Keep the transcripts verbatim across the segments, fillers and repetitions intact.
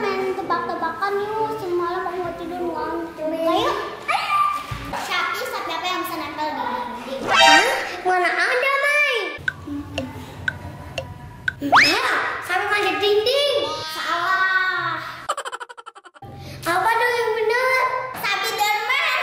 main tebak-tebakan yuk. Semalam aku mau tidur ngantuk. Ayo. Sapi, sapi apa yang bisa nempel di dinding? Hah? Mana ada, Mai? Ya, sapi manjat dinding. Salah. Apa dong yang benar? Sapi derman.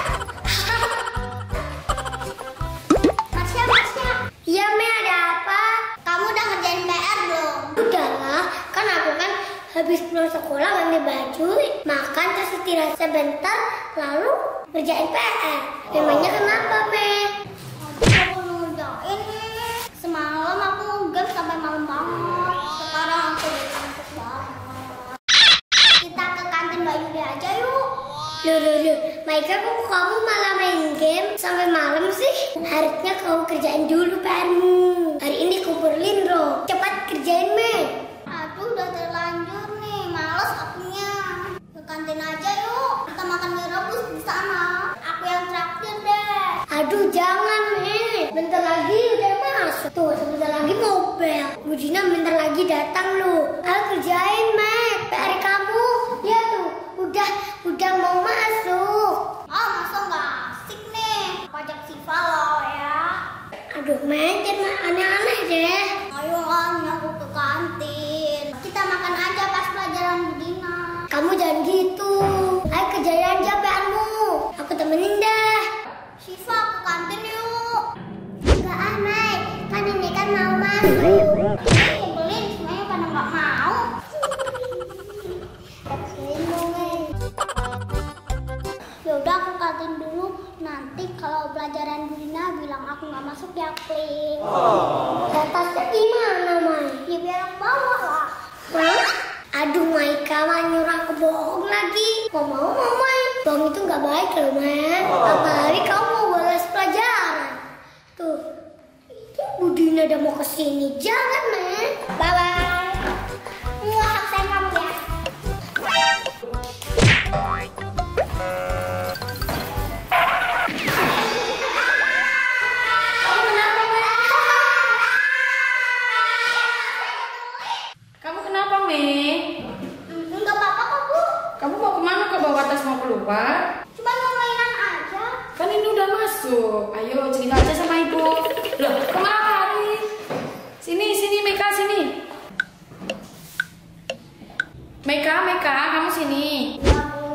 Masya, Masya. Iya, Mai, ada apa? Kamu udah ngerjain P R belum? Udah lah, kan aku kan habis pulang sekolah ganti baju, makan terus istirahat sebentar, lalu ngerjain P R. Memangnya kenapa, Me? Aku ngerjain nih. Semalam aku game sampai malam banget. Sekarang aku udah ngantuk banget. Kita ke kantin Mbak Yudi aja yuk. Loh, loh, loh. Maika, kok kamu malah main game sampai malam sih? Harusnya kamu kerjain dulu P R-mu. Hari ini kumpulin loh. Cepat kerjain, Me. Aduh, udah terlanjur nih. Males akunya. Ke kantin aja yuk. Kita makan mie rebus di sana. Aku yang traktir deh. Aduh, jangan, Me. Bentar lagi udah masuk. Tuh, sebentar lagi mau bel. Bu Dina bentar lagi datang loh. Ayo kerjain, Me. P R kamu. Ya tuh, udah udah mau masuk. Oh, masa nggak asik nih. Pajak Siva loh ya. Aduh, Me, jangan aneh-aneh deh. Ayo kan, aku ke kantin. Kita makan aja pas pelajaran Bu Dina. Kamu jangan gitu. Ayo kerjain aja P R-mu. Aku temenin deh. Siva, ke kantin yuk. Enggak ah, Mai. Kan ini kan mau masuk. Eh, nyebelin. Semuanya pada nggak mau. Yaudah, aku kantin dulu. Nanti kalau pelajaran Bu Dina bilang aku nggak masuk ya klik. Oh. Tasnya gimana, Mai? Ya biar aku bawa lah. Hah? Aduh, Maika mah nyuruh aku bohong lagi. Mau mau, mau, Mai. Bohong itu nggak baik loh, Mai. Apalagi kamu mau bolos pelajaran. Tuh, Bu Dina udah mau kesini. Jangan, Mai. Bye-bye. Wah, absen kamu ya. Enggak apa-apa kok, Bu. Kamu mau kemana? Kok bawa tas mau keluar? Cuma mau mainan aja. Kan ini udah masuk. Ayo cerita aja sama ibu. Loh, kemana lari? Sini, sini Meka, sini. Meka, Meka, kamu sini. Ya, Bu.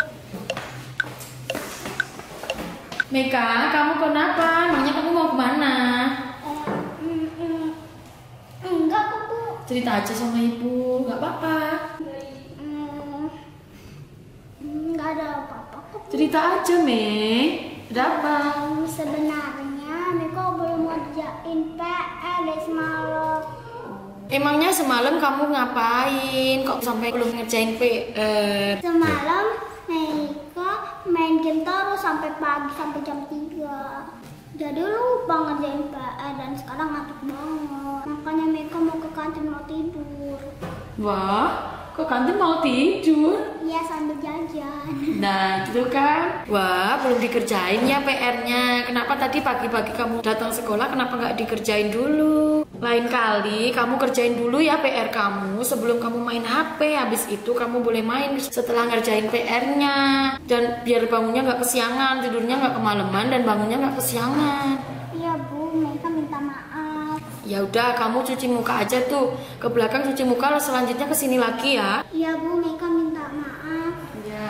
Meka, kamu kenapa? Emangnya kamu mau kemana? Eh, mm, mm. Enggak kok, Bu. Cerita aja sama ibu, nggak apa-apa. Hmm, nggak ada apa-apa kok. Cerita aja, Me. Ada apa? Um, sebenarnya Miko belum ngerjain P R dari semalam. Emangnya semalam kamu ngapain? Kok sampai belum ngerjain P R? Semalam Miko main game terus sampai pagi, sampai jam tiga. Jadi lupa ngerjain P R dan sekarang ngantuk banget. Makanya Miko mau ke kantin mau tidur. Wah, ke kantin mau tidur? Iya, sambil jajan. Nah, gitu kan? Wah, belum dikerjain ya P R-nya. Kenapa tadi pagi-pagi kamu datang sekolah, kenapa nggak dikerjain dulu? Lain kali kamu kerjain dulu ya P R kamu sebelum kamu main H P. Habis itu kamu boleh main setelah ngerjain P R-nya. Dan biar bangunnya nggak kesiangan, tidurnya nggak kemalaman, dan bangunnya nggak kesiangan. Iya, Bu, Mika minta maaf. Ya udah, kamu cuci muka aja tuh. Ke belakang cuci muka, selanjutnya ke sini lagi ya. Iya, Bu, Mika minta maaf. Iya.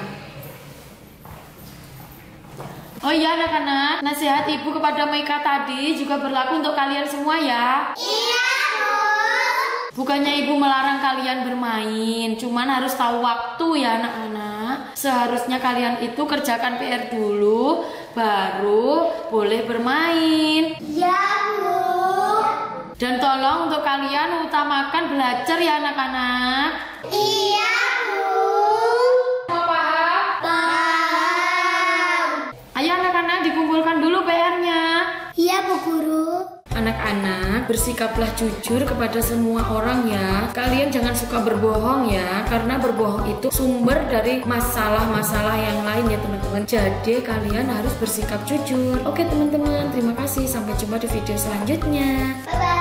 Oh iya anak-anak, nasihat ibu kepada Maika tadi juga berlaku untuk kalian semua ya. Iya, Bu. Bukannya ibu melarang kalian bermain, cuman harus tahu waktu ya anak-anak. Seharusnya kalian itu kerjakan P R dulu, baru boleh bermain. Iya, Bu. Dan tolong untuk kalian utamakan belajar ya anak-anak. Iya, Bu. Mau paham? Paham. Ayo anak-anak dikumpulkan dulu P R-nya. Iya, Bu Guru. Anak-anak, bersikaplah jujur kepada semua orang ya. Kalian jangan suka berbohong ya, karena berbohong itu sumber dari masalah-masalah yang lain ya teman-teman. Jadi kalian harus bersikap jujur. Oke teman-teman, terima kasih. Sampai jumpa di video selanjutnya. Bye-bye.